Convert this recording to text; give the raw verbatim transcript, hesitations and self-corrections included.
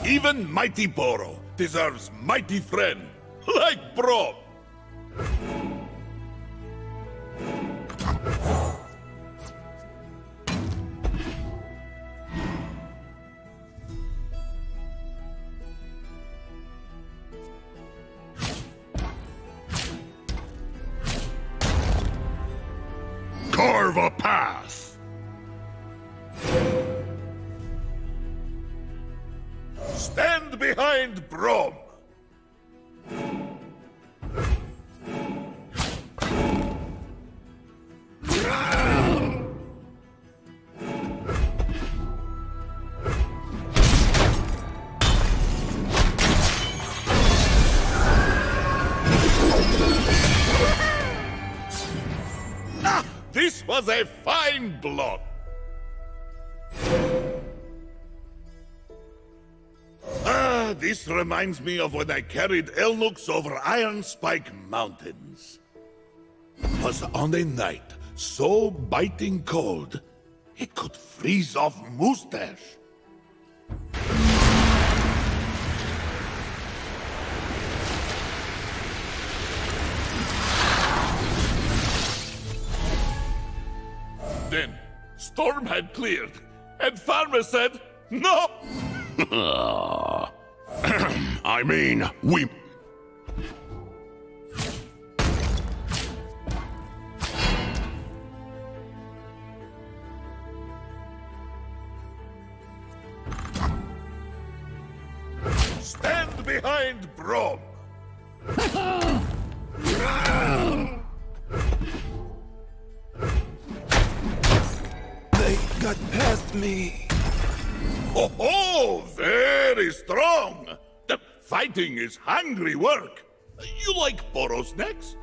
Even mighty Boro deserves mighty friend, like Braum. Carve a path. Stand behind Braum. Ah, this was a fine block. Ah, this reminds me of when I carried Elnooks over Iron Spike Mountains. It was on a night so biting cold, it could freeze off Moustache. Then, storm had cleared, and Farmer said, no! I mean, we... Stand behind Braum! They got past me. Oh, ho! Very strong! The fighting is hungry work. You like Boro snacks?